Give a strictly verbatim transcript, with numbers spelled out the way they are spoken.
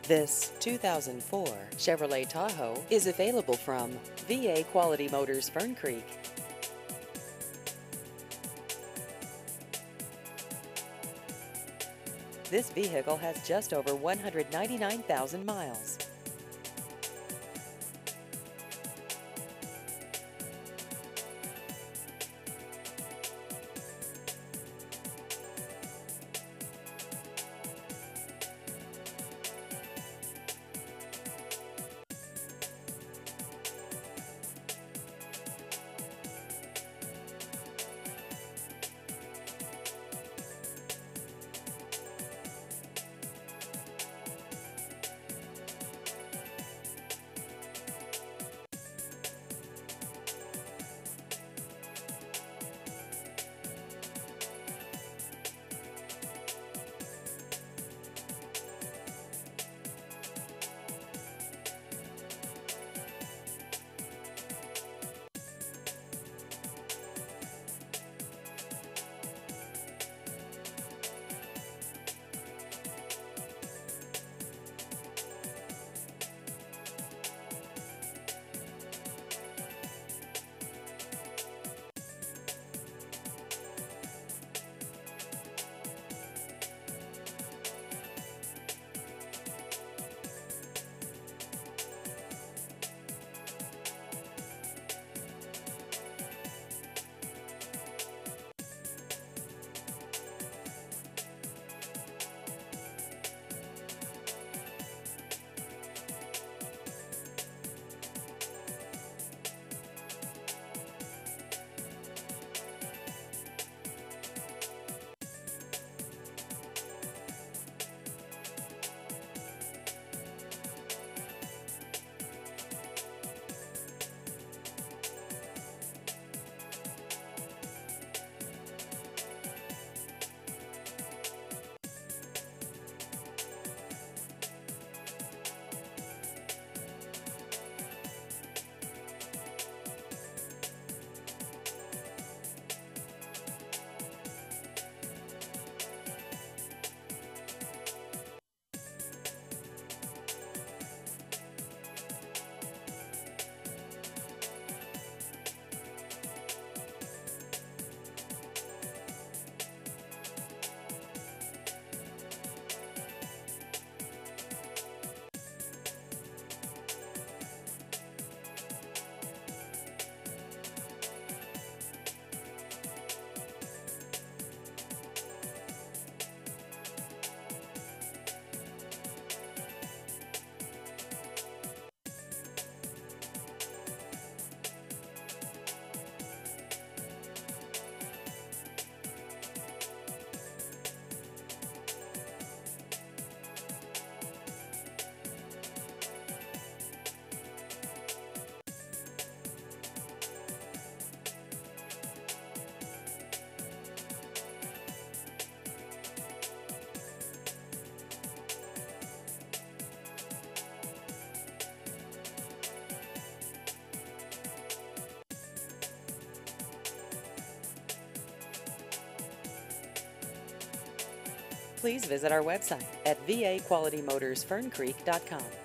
This two thousand four Chevrolet Tahoe is available from V A Quality Motors Fern Creek. This vehicle has just over one hundred ninety-nine thousand miles. Please visit our website at v a quality motors fern creek dot com.